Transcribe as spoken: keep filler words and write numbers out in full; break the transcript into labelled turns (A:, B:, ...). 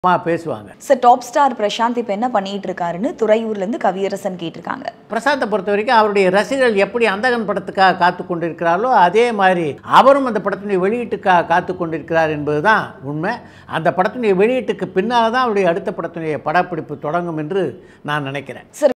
A: பேசுவாங்க.
B: Sir top star Prashanth இப்போ என்ன பண்ணிட்டு இருக்காருன்னு துறையூர்ல இருந்து கவியரசன் கேட்டிருக்காங்க.
A: பிரசாந்தை பொறுத்த வரைக்கும் அவருடைய ரசிகர்கள் எப்படி அந்தகன் படத்துக்காக காத்து கொண்டிருக்கிறார்களோ அதே மாதிரி அவரும் அந்த படத்தினுடைய வெளியீட்டுக்காக காத்து கொண்டிருக்கிறார் என்பதுதான் உண்மை. அந்த படத்தினுடைய வெளியீட்டுக்கு பின்னால் தான் அவருடைய அடுத்த படத்தினுடைய படப்பிடிப்பு தொடங்கும் என்று நான் நினைக்கிறேன்.